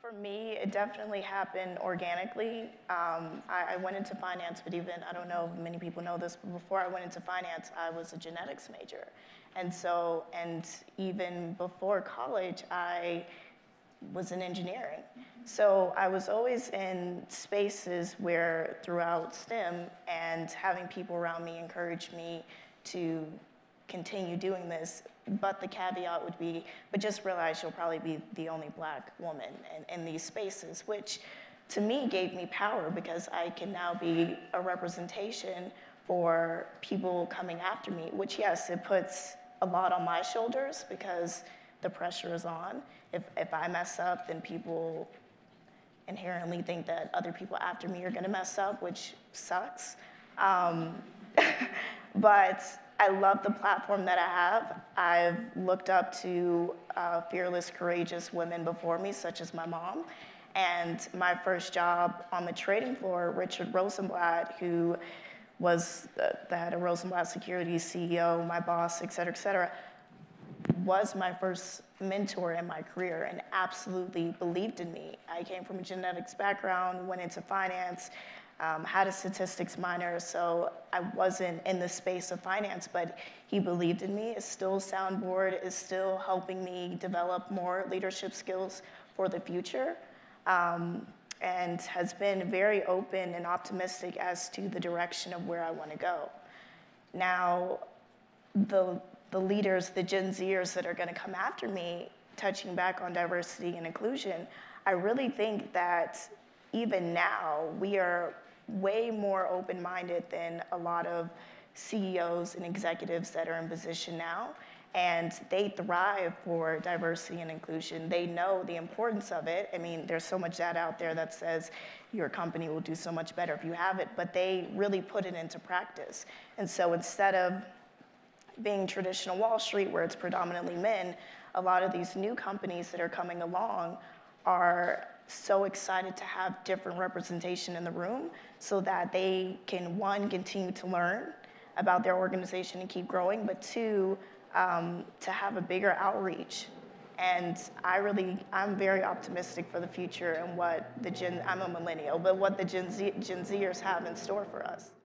For me, it definitely happened organically. I went into finance, but even, I don't know if many people know this, but before I went into finance, I was a genetics major. And even before college, I was in engineering. So I was always in spaces where throughout STEM, and having people around me encourage me to continue doing this. But the caveat would be, but just realize you'll probably be the only Black woman in these spaces, which to me gave me power, because I can now be a representation for people coming after me, which, yes, it puts a lot on my shoulders because the pressure is on. If I mess up, then people inherently think that other people after me are gonna mess up, which sucks. But I love the platform that I have. I've looked up to fearless, courageous women before me, such as my mom. And my first job on the trading floor, Richard Rosenblatt, who was the head of Rosenblatt Securities, CEO, my boss, et cetera, was my first mentor in my career and absolutely believed in me. I came from a genetics background, went into finance, had a statistics minor, so I wasn't in the space of finance, but he believed in me. Is still soundboard, is still helping me develop more leadership skills for the future, and has been very open and optimistic as to the direction of where I want to go. Now, the leaders, the Gen Zers that are going to come after me, touching back on diversity and inclusion, I really think that even now we are way more open-minded than a lot of CEOs and executives that are in position now, and they thrive for diversity and inclusion. They know the importance of it. I mean, there's so much data out there that says your company will do so much better if you have it, but they really put it into practice. And so instead of being traditional Wall Street, where it's predominantly men, a lot of these new companies that are coming along are so excited to have different representation in the room so that they can, one, continue to learn about their organization and keep growing, but two, to have a bigger outreach. And I'm very optimistic for the future and what I'm a millennial, but what the Gen Zers have in store for us.